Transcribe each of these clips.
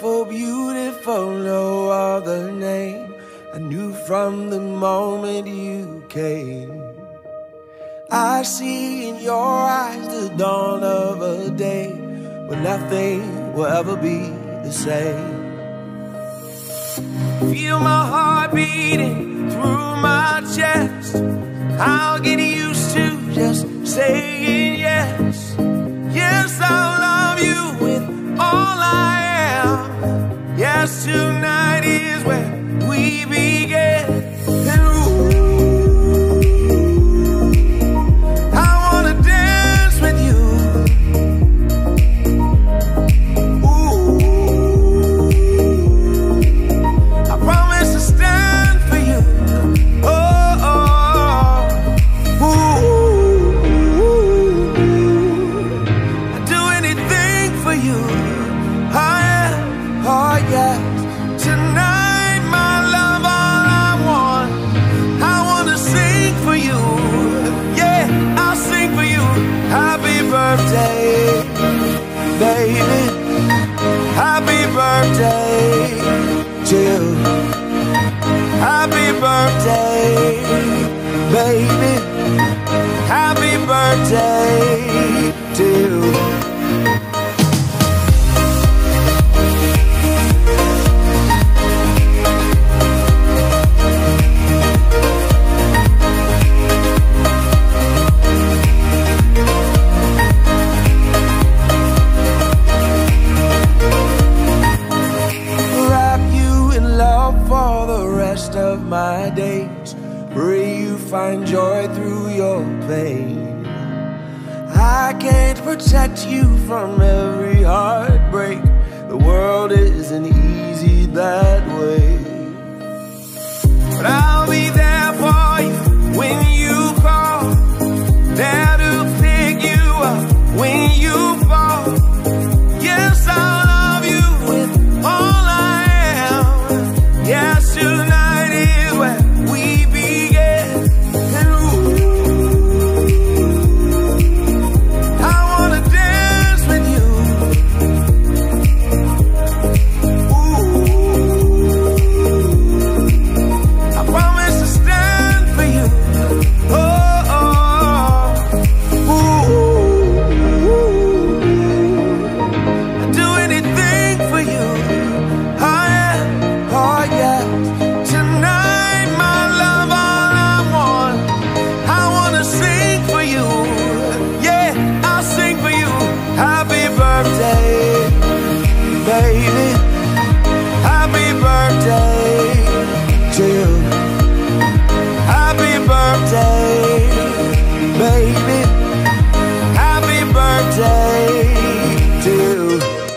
Beautiful, beautiful, no other name. I knew from the moment you came. I see in your eyes the dawn of a day when nothing will ever be the same. Feel my heart beating through my chest. I'll get used to just saying yes. Yes, I'll love you with all I am. Yes, tonight is where we begin. And ooh, I wanna dance with you. Ooh, I promise to stand for you. Oh, oh, ooh, I'd do anything for you. Oh yeah, oh yeah. Tonight, my love, all I want. I wanna sing for you. Yeah, I'll sing for you. Happy birthday, baby. Happy birthday to you. Happy birthday, baby. Happy birthday to you. Of my days, pray you find joy through your pain. I can't protect you from every heartbreak. The world isn't easy that way. But I'll be there for you when you call, there to pick you up when you fall. Yes, I'll love you with all I am. Yes, tonight baby, happy birthday to you. Happy birthday, baby. Happy birthday to you.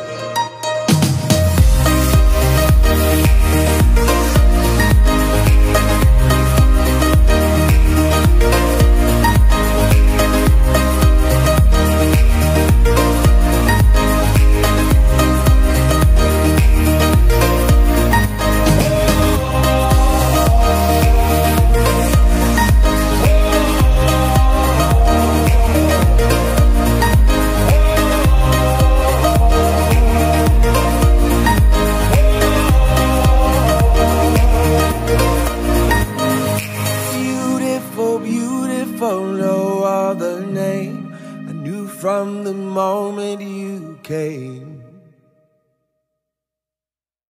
Beautiful, no other name. I knew from the moment you came.